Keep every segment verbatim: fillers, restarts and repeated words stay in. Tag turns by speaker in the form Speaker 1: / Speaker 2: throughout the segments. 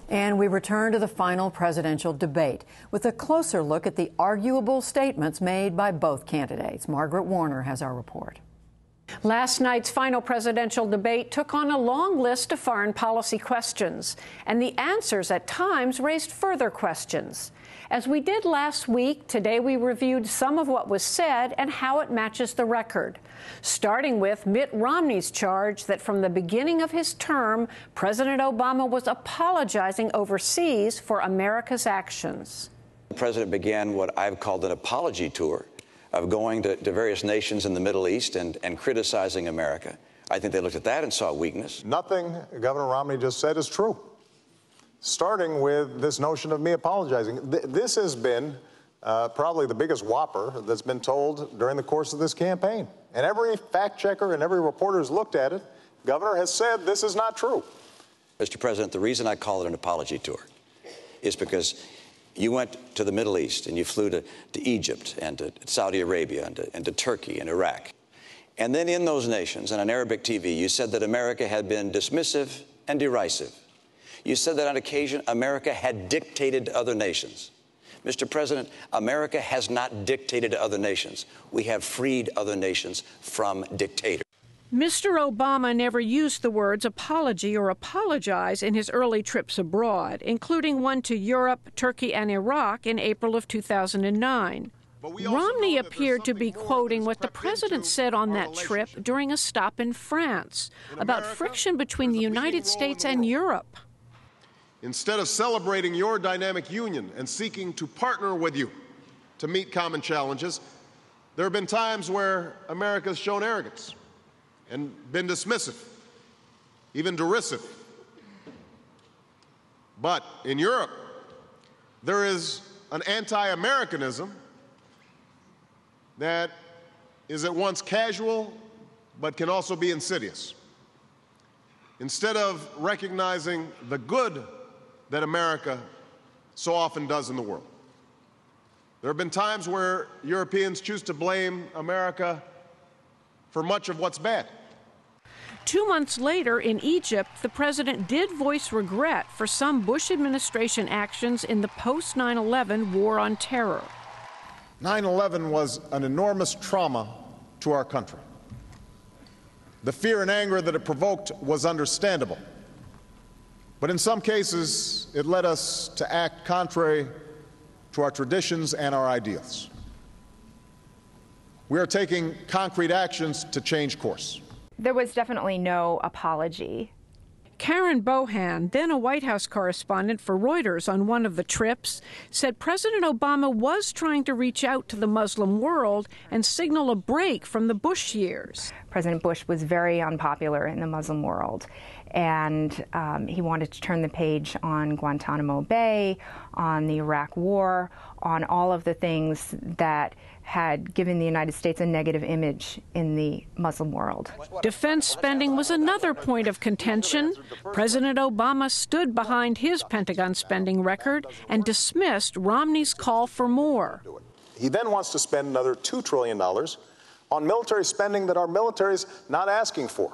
Speaker 1: And we return to the final presidential debate with a closer look at the arguable statements made by both candidates. Margaret Warner has our report.
Speaker 2: Last night's final presidential debate took on a long list of foreign policy questions, and the answers at times raised further questions. As we did last week, today we reviewed some of what was said and how it matches the record, starting with Mitt Romney's charge that from the beginning of his term, President Obama was apologizing overseas for America's actions.
Speaker 3: The president began what I've called an apology tour of going to, to various nations in the Middle East and, and criticizing America. I think they looked at that and saw weakness.
Speaker 4: Nothing Governor Romney just said is true. Starting with this notion of me apologizing. Th this has been uh, probably the biggest whopper that's been told during the course of this campaign. And every fact checker and every reporter who's looked at it, Governor has said this is not true.
Speaker 3: Mister President, the reason I call it an apology tour is because you went to the Middle East and you flew to, to Egypt and to Saudi Arabia and to, and to Turkey and Iraq. And then in those nations and on Arabic T V, you said that America had been dismissive and derisive. You said that on occasion America had dictated to other nations. Mister President, America has not dictated to other nations. We have freed other nations from dictators.
Speaker 2: Mister Obama never used the words apology or apologize in his early trips abroad, including one to Europe, Turkey, and Iraq in April of two thousand nine. Romney appeared to be quoting what the president said on that trip during a stop in France about friction between the United States and Europe.
Speaker 5: Instead of celebrating your dynamic union and seeking to partner with you to meet common challenges, there have been times where America has shown arrogance and been dismissive, even derisive. But in Europe, there is an anti-Americanism that is at once casual but can also be insidious. Instead of recognizing the good that America so often does in the world, there have been times where Europeans choose to blame America for much of what's bad.
Speaker 2: Two months later, in Egypt, the president did voice regret for some Bush administration actions in the post nine eleven war on terror.
Speaker 4: nine eleven was an enormous trauma to our country. The fear and anger that it provoked was understandable. But in some cases, it led us to act contrary to our traditions and our ideals. We are taking concrete actions to change course.
Speaker 6: There was definitely no apology.
Speaker 2: Karen Bohan, then a White House correspondent for Reuters on one of the trips, said President Obama was trying to reach out to the Muslim world and signal a break from the Bush years.
Speaker 6: President Bush was very unpopular in the Muslim world, and um, he wanted to turn the page on Guantanamo Bay, on the Iraq War, on all of the things that had given the United States a negative image in the Muslim world.
Speaker 2: Defense spending was another point of contention. President Obama stood behind his Pentagon spending record and dismissed Romney's call for more.
Speaker 4: He then wants to spend another two trillion dollars on military spending that our military's not asking for.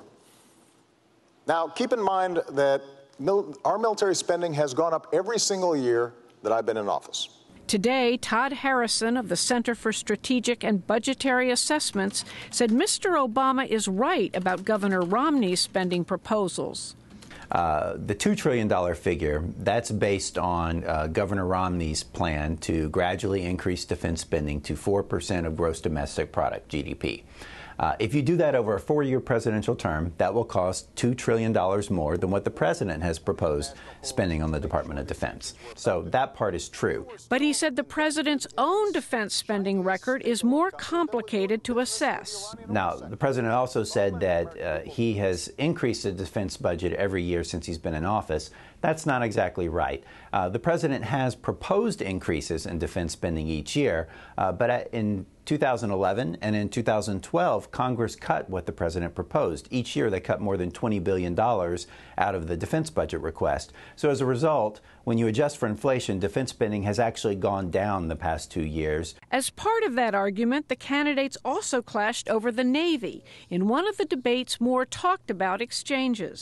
Speaker 4: Now, keep in mind that mil- our military spending has gone up every single year that I've been in office.
Speaker 2: Today, Todd Harrison of the Center for Strategic and Budgetary Assessments said Mister Obama is right about Governor Romney's spending proposals.
Speaker 7: Uh, the two trillion dollars figure, that's based on uh, Governor Romney's plan to gradually increase defense spending to four percent of gross domestic product, G D P. Uh, if you do that over a four-year presidential term, that will cost two trillion dollars more than what the president has proposed spending on the Department of Defense. So that part is true.
Speaker 2: But he said the president's own defense spending record is more complicated to assess.
Speaker 7: Now, the president also said that uh, he has increased the defense budget every year since he's been in office. That's not exactly right. Uh, the president has proposed increases in defense spending each year, uh, but in two thousand eleven and in two thousand twelve, Congress cut what the president proposed. Each year they cut more than twenty billion dollars out of the defense budget request. So as a result, when you adjust for inflation, defense spending has actually gone down the past two years.
Speaker 2: As part of that argument, the candidates also clashed over the Navy in one of the debate's more talked about exchanges.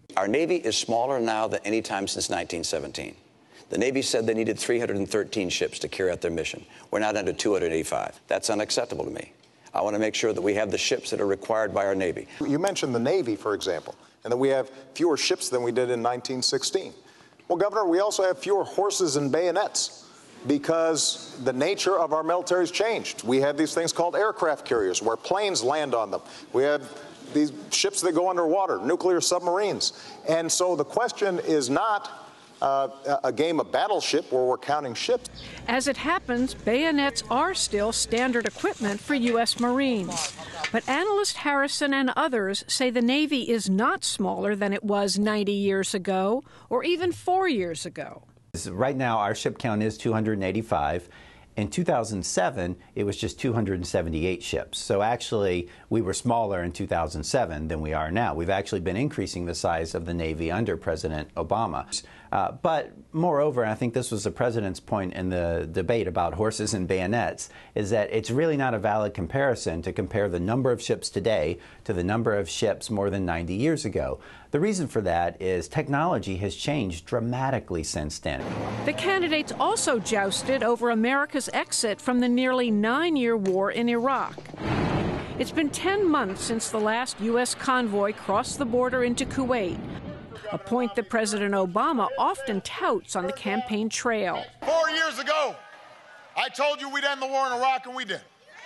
Speaker 3: Our Navy is smaller now than any time since nineteen seventeen. The Navy said they needed three hundred thirteen ships to carry out their mission. We're now down to two hundred eighty-five. That's unacceptable to me. I want to make sure that we have the ships that are required by our Navy.
Speaker 8: You mentioned the Navy, for example, and that we have fewer ships than we did in nineteen sixteen. Well, Governor, we also have fewer horses and bayonets because the nature of our military has changed. We have these things called aircraft carriers where planes land on them. We have these ships that go underwater, nuclear submarines. And so the question is not Uh, a game of battleship where we're counting ships.
Speaker 2: As it happens, bayonets are still standard equipment for U S Marines. But analyst Harrison and others say the Navy is not smaller than it was ninety years ago or even four years ago.
Speaker 7: Right now, our ship count is two hundred eighty-five. In two thousand seven, it was just two hundred seventy-eight ships. So actually, we were smaller in two thousand seven than we are now. We've actually been increasing the size of the Navy under President Obama. Uh, but moreover, I think this was the president's point in the debate about horses and bayonets, is that it's really not a valid comparison to compare the number of ships today to the number of ships more than ninety years ago. The reason for that is technology has changed dramatically since then.
Speaker 2: The candidates also jousted over America's exit from the nearly nine-year war in Iraq. It's been ten months since the last U S convoy crossed the border into Kuwait, a point that President Obama often touts on the campaign trail.
Speaker 4: Four years ago, I told you we'd end the war in Iraq, and we did.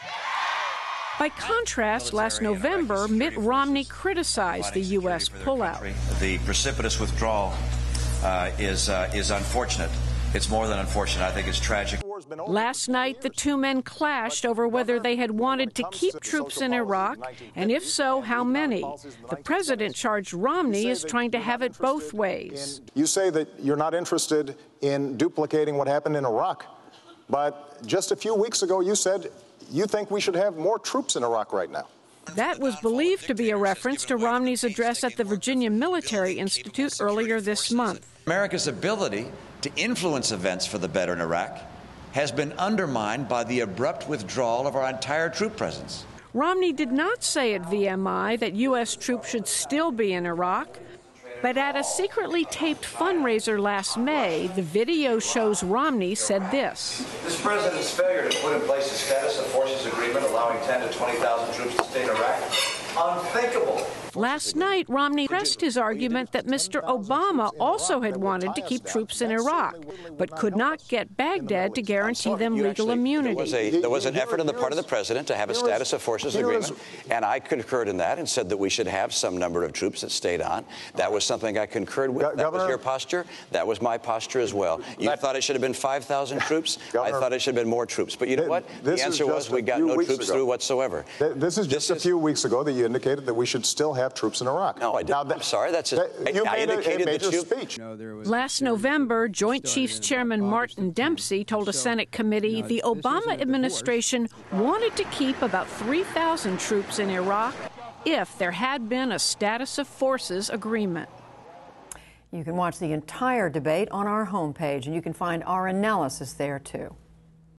Speaker 2: By contrast, last November, Mitt Romney criticized the U S pullout.
Speaker 9: The precipitous withdrawal uh, is, uh, is unfortunate. It's more than unfortunate. I think it's tragic.
Speaker 2: Last night, the two men clashed over whether they had wanted to keep troops in Iraq, and if so, how many. The president charged Romney as trying to have it both ways.
Speaker 8: You say that you're not interested in duplicating what happened in Iraq, but just a few weeks ago you said you think we should have more troops in Iraq right now.
Speaker 2: That was believed to be a reference to Romney's address at the Virginia Military Institute earlier this month.
Speaker 3: America's ability to influence events for the better in Iraq has been undermined by the abrupt withdrawal of our entire troop presence.
Speaker 2: Romney did not say at V M I that U S troops should still be in Iraq, but at a secretly taped fundraiser last May, the video shows Romney said this.
Speaker 9: This president's failure to put in place a status of forces agreement allowing ten to twenty thousand troops to stay in Iraq, unthinkable.
Speaker 2: Last night, Romney pressed his argument that Mister Obama also had wanted to keep troops in Iraq, but could not get Baghdad to guarantee them legal immunity.
Speaker 3: There was, a, there was an effort on the part of the president to have a status of forces agreement, and I concurred in that and said that we should have some number of troops that stayed on. That was something I concurred with. That was your posture. That was my posture as well. You thought it should have been five thousand troops. I thought it should have been more troops. But you know what? The answer was we got no troops through whatsoever.
Speaker 8: This is just a few weeks ago that you indicated that we should still have troops in Iraq.
Speaker 3: No, I didn't. I'm sorry. That's just,
Speaker 8: that, you
Speaker 3: I,
Speaker 8: made
Speaker 3: I indicated
Speaker 8: a, a major
Speaker 3: that you,
Speaker 8: speech.
Speaker 2: Last November, Joint Chiefs Chairman Martin Dempsey told a Senate committee the Obama administration wanted to keep about three thousand troops in Iraq if there had been a status of forces agreement.
Speaker 1: You can watch the entire debate on our homepage, and you can find our analysis there, too.